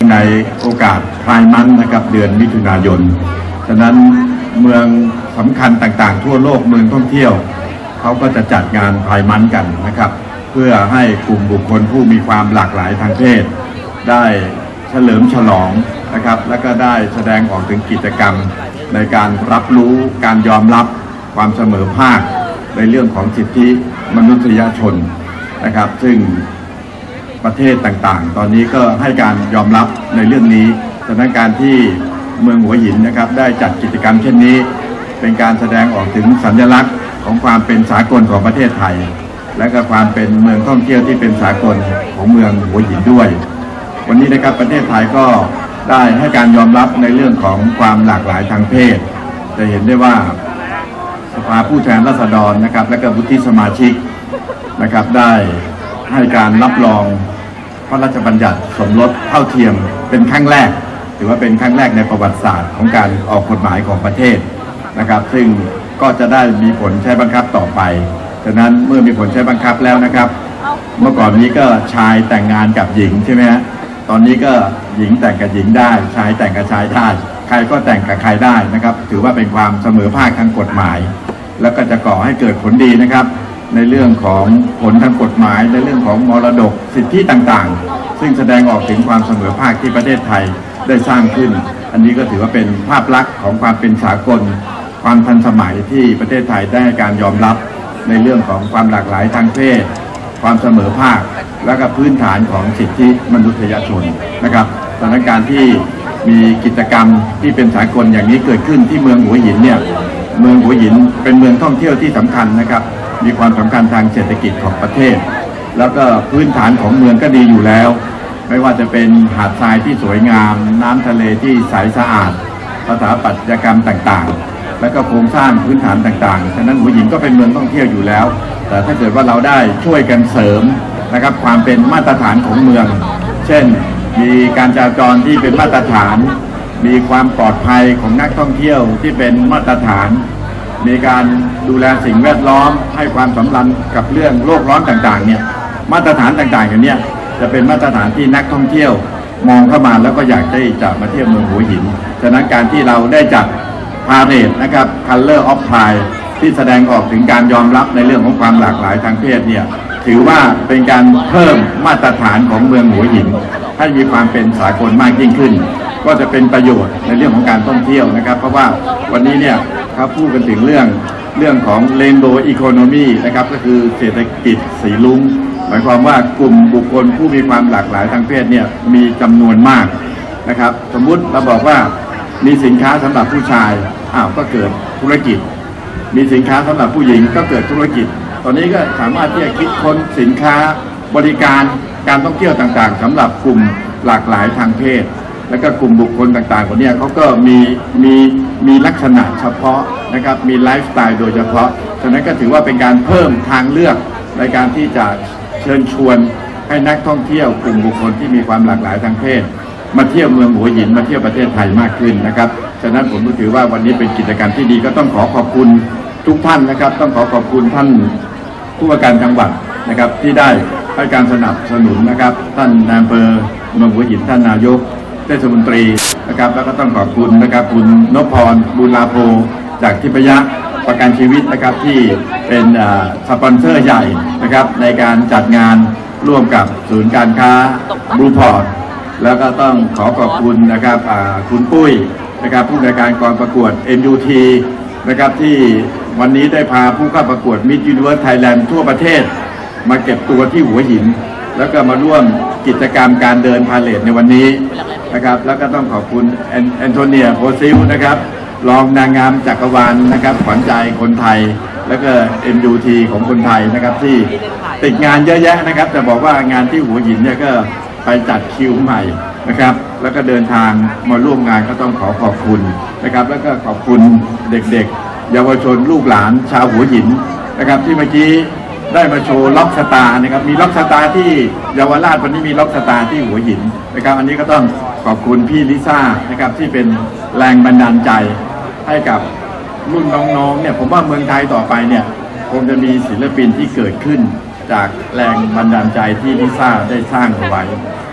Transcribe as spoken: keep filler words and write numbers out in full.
ในโอกาสไพร์มันธ์นะครับเดือนมิถุนายนฉะนั้นเมืองสำคัญต่างๆทั่วโลกเมืองท่องเที่ยวเขาก็จะจัดงานไพร์มันธ์กันนะครับเพื่อให้กลุ่มบุคคลผู้มีความหลากหลายทางเพศได้เฉลิมฉลองนะครับและก็ได้แสดงออกถึงกิจกรรมในการรับรู้การยอมรับความเสมอภาคในเรื่องของสิทธิมนุษยชนนะครับซึ่งประเทศต่างๆตอนนี้ก็ให้การยอมรับในเรื่องนี้สถานการณ์ที่เมืองหัวหินนะครับได้จัดกิจกรรมเช่นนี้เป็นการแสดงออกถึงสัญลักษณ์ของความเป็นสากลของประเทศไทยและก็ความเป็นเมืองท่องเที่ยวที่เป็นสากลของเมืองหัวหินด้วยวันนี้นะครับประเทศไทยก็ได้ให้การยอมรับในเรื่องของความหลากหลายทางเพศจะเห็นได้ว่าสภาผู้แทนราษฎรนะครับและก็วุฒิสมาชิกนะครับได้ให้การรับรองพระราชบัญญัติสมรสเท่าเทียมเป็นครั้งแรกถือว่าเป็นครั้งแรกในประวัติศาสตร์ของการออกกฎหมายของประเทศนะครับซึ่งก็จะได้มีผลใช้บังคับต่อไปฉะนั้นเมื่อมีผลใช้บังคับแล้วนะครับเมื่อก่อนนี้ก็ชายแต่งงานกับหญิงใช่ไหมฮะตอนนี้ก็หญิงแต่งกับหญิงได้ชายแต่งกับชายได้ใครก็แต่งกับใครได้นะครับถือว่าเป็นความเสมอภาคทางกฎหมายแล้วก็จะก่อให้เกิดผลดีนะครับในเรื่องของผลทางกฎหมายในเรื่องของมรดกสิทธิต่างๆซึ่งแสดงออกถึงความเสมอภาคที่ประเทศไทยได้สร้างขึ้นอันนี้ก็ถือว่าเป็นภาพลักษณ์ของความเป็นสากลความทันสมัยที่ประเทศไทยได้การยอมรับในเรื่องของความหลากหลายทางเพศความเสมอภาคและก็พื้นฐานของสิทธิมนุษยชนนะครับสถานการณ์ที่มีกิจกรรมที่เป็นสากลอย่างนี้เกิดขึ้นที่เมืองหัวหินเนี่ยเมืองหัวหินเป็นเมืองท่องเที่ยวที่สำคัญนะครับมีความสำคัญทางเศรษฐกิจของประเทศแล้วก็พื้นฐานของเมืองก็ดีอยู่แล้วไม่ว่าจะเป็นหาดทรายที่สวยงามน้ำทะเลที่ใสสะอาดสถาปัตยกรรมต่างๆและก็โครงสร้างพื้นฐานต่างๆฉะนั้นหัวหินก็เป็นเมืองท่องเที่ยวอยู่แล้วแต่ถ้าเกิดว่าเราได้ช่วยกันเสริมนะครับความเป็นมาตรฐานของเมืองเช่นมีการจราจรที่เป็นมาตรฐานมีความปลอดภัยของนักท่องเที่ยวที่เป็นมาตรฐานมีการดูแลสิ่งแวดล้อมให้ความสำคัญกับเรื่องโลกร้อนต่างๆเนี่ยมาตรฐานต่างๆอย่างนี้จะเป็นมาตรฐานที่นักท่องเที่ยวมองเข้ามาแล้วก็อยากได้จะมาเที่ยวเมืองหัวหินฉะนั้นการที่เราได้จัดพาเหรดนะครับ Color of Pride ที่แสดงออกถึงการยอมรับในเรื่องของความหลากหลายทางเพศเนี่ยถือว่าเป็นการเพิ่มมาตรฐานของเมืองหัวหินให้มีความเป็นสากลมากยิ่งขึ้นก็จะเป็นประโยชน์ในเรื่องของการท่องเที่ยวนะครับเพราะว่าวันนี้เนี่ยเขาพูดกันถึงเรื่องเรื่องของ Rainbow Economy นะครับก็คือเศรษฐกิจสีลุ้งหมายความว่ากลุ่มบุคคลผู้มีความหลากหลายทางเพศเนี่ยมีจำนวนมากนะครับสมมุติเราบอกว่ามีสินค้าสำหรับผู้ชายอ้าวก็เกิดธุรกิจมีสินค้าสำหรับผู้หญิงก็เกิดธุรกิจตอนนี้ก็สามารถที่จะคิดค้นสินค้าบริการการท่องเที่ยวต่างๆสำหรับกลุ่มหลากหลายทางเพศและก็กลุ่มบุคคลต่างๆคนนี้เขาก็มีมีมีลักษณะเฉพาะนะครับมีไลฟ์สไตล์โดยเฉพาะฉะนั้นก็ถือว่าเป็นการเพิ่มทางเลือกในการที่จะเชิญชวนให้นักท่องเที่ยวกลุ่มบุคคลที่มีความหลากหลายทางเพศมาเที่ยวเมืองหัวหินมาเที่ยวประเทศไทยมากขึ้นนะครับฉะนั้นผมก็ถือว่าวันนี้เป็นกิจกรรมที่ดีก็ต้องขอขอบคุณทุกท่านนะครับต้องขอขอบคุณท่านผู้ว่าการจังหวัดนะครับที่ได้ให้การสนับสนุนนะครับท่านนายอำเภอเมืองหัวหินท่านนายกเทศมนตรีนะครับแล้วก็ต้องขอบคุณนะครับคุณนพพรบุญลาโภจากทิพยประกันชีวิตนะครับที่เป็นสปอนเซอร์ใหญ่นะครับในการจัดงานร่วมกับศูนย์การค้าบลูพอร์ตแล้วก็ต้องขอขอบคุณนะครับคุณปุ้ยนะครับผู้ในวยการกองประกวด เอ็ม ยู ที นะครับที่วันนี้ได้พาผู้เข้าประกวด Miss Universe Thailand ทั่วประเทศมาเก็บตัวที่หัวหินแล้วก็มาร่วมกิจกรรมการเดินพาเหรดในวันนี้นะครับแล้วก็ต้องขอบคุณแอนโทเนียโพซิลนะครับรองนางงามจักรวาลนะครับขวัญใจคนไทยแล้วก็ เอ็ม ยู ที ของคนไทยนะครับที่ติดงานเยอะแยะนะครับแต่บอกว่างานที่หัวหินเนี่ยก็ไปจัดคิวใหม่นะครับแล้วก็เดินทางมาร่วมงานก็ต้องขอขอบคุณนะครับแล้วก็ขอบคุณเด็กๆเยาวชนลูกหลานชาวหัวหินนะครับที่เมื่อกี้ได้มาโชว์ล็อกสตาร์นะครับมีล็อกสตาร์ที่เยาวราชวันนี้มีล็อกสตาร์ที่หัวหินนะครับอันนี้ก็ต้องขอบคุณพี่ลิซ่านะครับที่เป็นแรงบันดาลใจให้กับรุ่นน้องๆเนี่ยผมว่าเมืองไทยต่อไปเนี่ยคงจะมีศิลปินที่เกิดขึ้นจากแรงบันดาลใจที่ลิซ่าได้สร้างเอาไว้